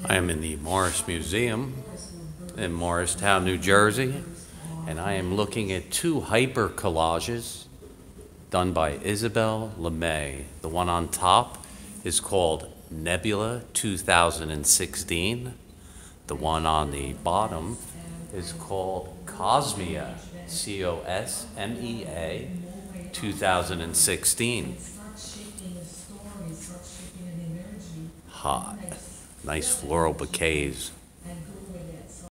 I am in the Morris Museum in Morristown, New Jersey, and I am looking at two hyper collages done by YSABEL LeMAY. The one on top is called Nebula 2016. The one on the bottom is called Cosmea, COSMEA 2016. Hot. Nice floral bouquets.